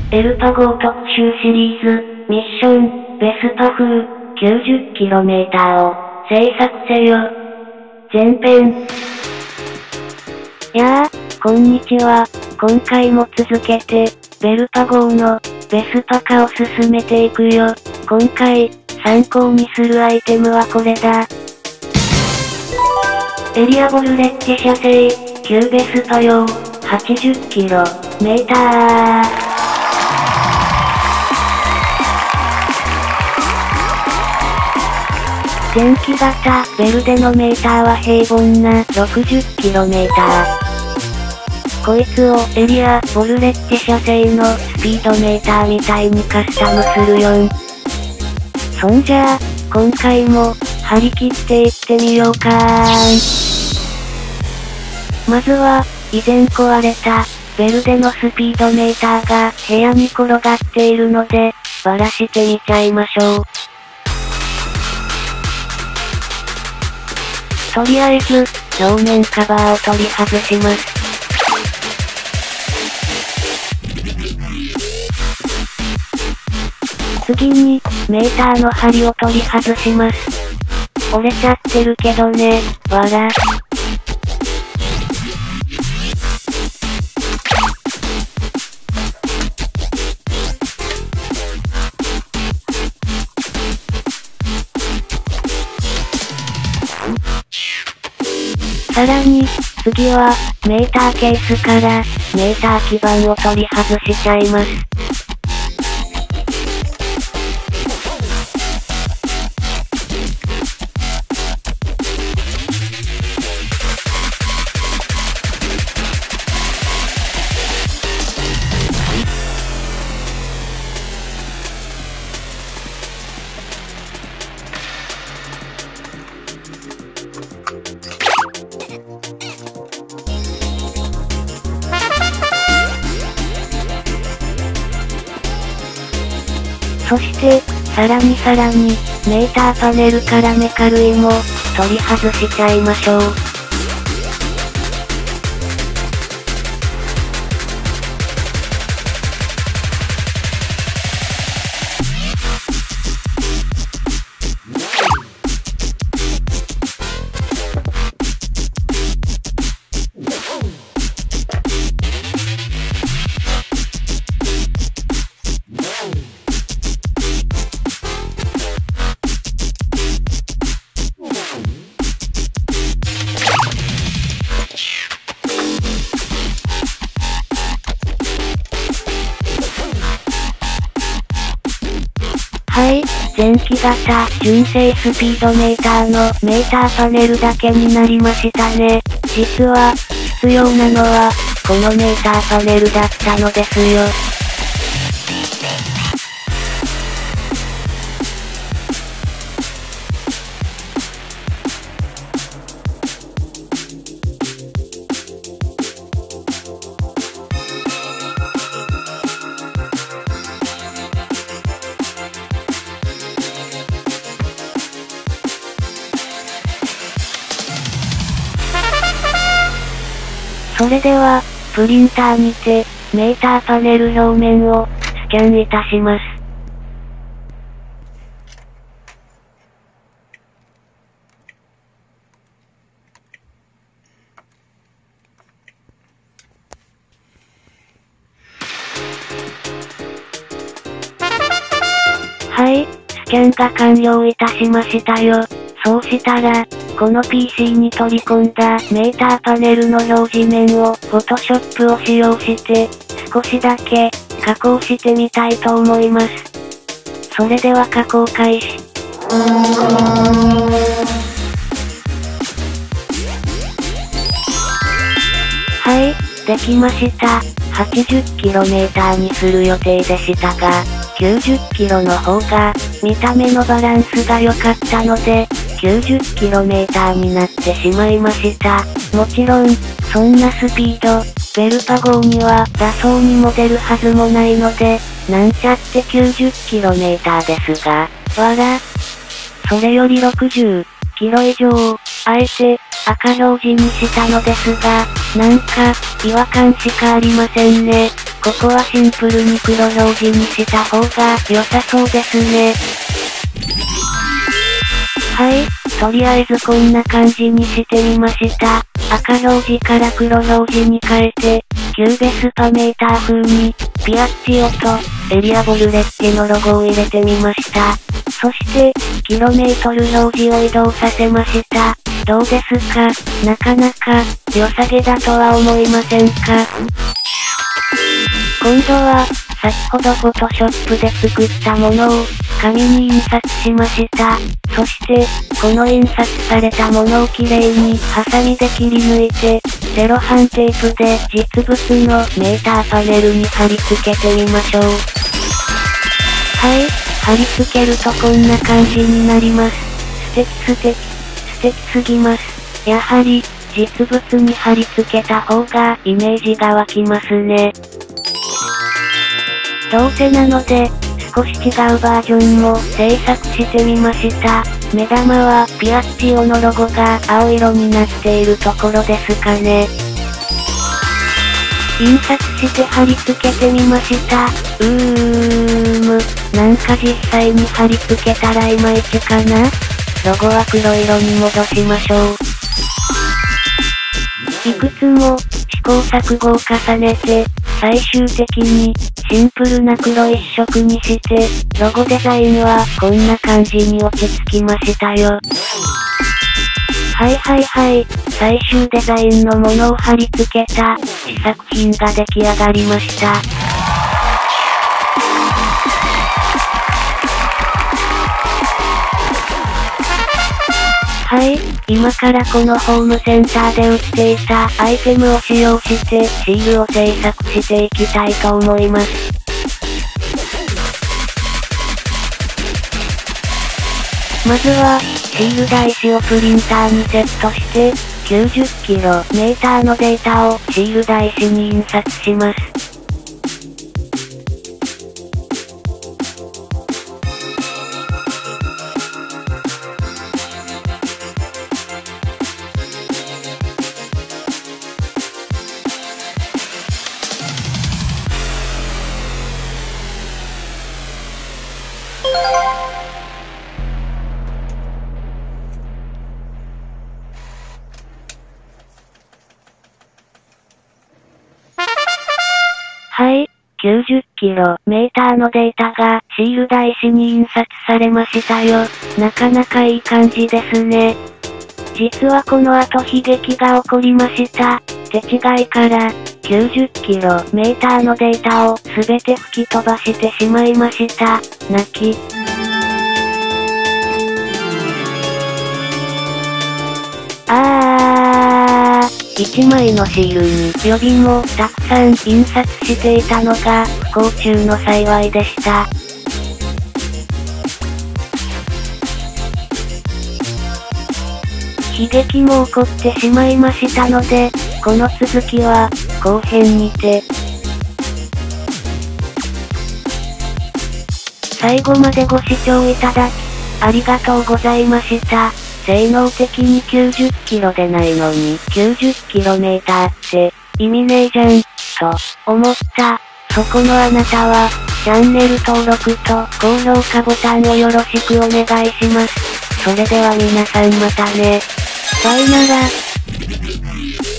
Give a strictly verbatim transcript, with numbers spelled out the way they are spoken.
エルパ号特集シリーズ、ミッション、ベスパ風、きゅうじゅっキロメーター を、制作せよ。前編。やあ、こんにちは。今回も続けて、ベルパ号の、ベスパ化を進めていくよ。今回、参考にするアイテムはこれだ。エリアボルレッジ車製、旧ベスパ用、はちじゅっキロメーター。前期型、ベルデのメーターは平凡な ろくじゅっキロメーター。こいつをエリア、ボルレッジ車製のスピードメーターみたいにカスタムするよん。そんじゃあ、今回も、張り切っていってみようかーん。まずは、以前壊れた、ベルデのスピードメーターが部屋に転がっているので、バラしてみちゃいましょう。とりあえず、表面カバーを取り外します。次に、メーターの針を取り外します。折れちゃってるけどね、わら。さらに、次は、メーターケースから、メーター基板を取り外しちゃいます。そして、さらにさらに、メーターパネルからメカ類も、取り外しちゃいましょう。はい、前期型、純正スピードメーターのメーターパネルだけになりましたね。実は、必要なのは、このメーターパネルだったのですよ。それでは、プリンターにて、メーターパネル表面を、スキャンいたします。はい、スキャンが完了いたしましたよ。そうしたら、この ピーシー に取り込んだメーターパネルの表示面を Photoshop を使用して、少しだけ加工してみたいと思います。それでは加工開始。はい、できました。はちじゅっキロメーター にする予定でしたが、きゅうじゅっキロの方が、見た目のバランスが良かったので、きゅうじゅっキロメーター になってしまいました。もちろん、そんなスピード、ベルパ号には打走にも出るはずもないので、なんちゃって きゅうじゅっキロメーター ですが、わら。それよりろくじゅっキロ以上、あえて、赤表示にしたのですが、なんか、違和感しかありませんね。 ここはシンプルに黒表示にした方が良さそうですね。はい、とりあえずこんな感じにしてみました。赤表示から黒表示に変えて、キューベスパメーター風に、ピアッチオと、エリアボルレッケのロゴを入れてみました。そして、キロメートル表示を移動させました。どうですか？なかなか、良さげだとは思いませんか？今度は、先ほどフォトショップで作ったものを、紙に印刷しました。そして、この印刷されたものをきれいにハサミで切り抜いて、セロハンテープで実物のメーターパネルに貼り付けてみましょう。はい、貼り付けるとこんな感じになります。素敵素敵、素敵すぎます。やはり、実物に貼り付けた方がイメージが湧きますね。どうせなので、少し違うバージョンも制作してみました。目玉はピアッチオのロゴが青色になっているところですかね。印刷して貼り付けてみました。うーむ、なんか実際に貼り付けたらいまいちかな？ロゴは黒色に戻しましょう。いくつも試行錯誤を重ねて、最終的にシンプルな黒一色にして、ロゴデザインはこんな感じに落ち着きましたよ。はいはいはい、最終デザインのものを貼り付けた試作品が出来上がりました。はい、今からこのホームセンターで売っていたアイテムを使用してシールを製作していきたいと思います。まずは、シール台紙をプリンターにセットして、きゅうじゅっキロメーターのデータをシール台紙に印刷します。はい、きゅうじゅっキロメーターのデータがシール台紙に印刷されましたよ。なかなかいい感じですね。実はこの後悲劇が起こりました。手違いから、きゅうじゅっキロメーターのデータをすべて吹き飛ばしてしまいました。泣き。あー、いちまいのシールに予備もたくさん印刷していたのが不幸中の幸いでした。悲劇も起こってしまいましたので、この続きは後編にて。最後までご視聴いただき、ありがとうございました。性能的にきゅうじゅっキロでないのに きゅうじゅっキロメーターって意味ねえじゃん、と思った。そこのあなたは、チャンネル登録と高評価ボタンをよろしくお願いします。それでは皆さんまたね。さよなら。